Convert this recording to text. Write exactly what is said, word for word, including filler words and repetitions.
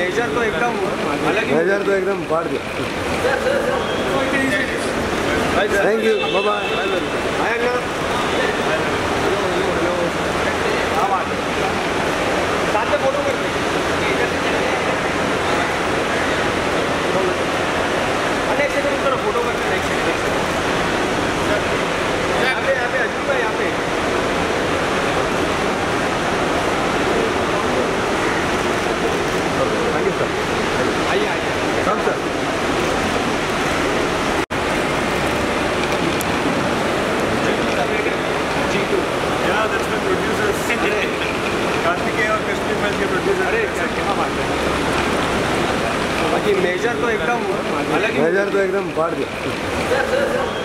Major तो एकदम अलग ही मेजर तो एकदम फाड़ दिया। Thank you, bye bye. Hi Anna. साथ में फोटो करते हैं। अरे एक सेकंड रुको, फोटो करते हैं। यहाँ पे यहाँ पे अजीब है यहाँ पे। Thank you sir. आइए आइए come sir. Yeah, that's my producers. Kartikeya और कश्मीर फिल्म के प्रोड्यूसर। अरे क्या क्या बात है। बाकी मेजर तो एकदम अलग ही मेजर तो एकदम फाड़ दिया।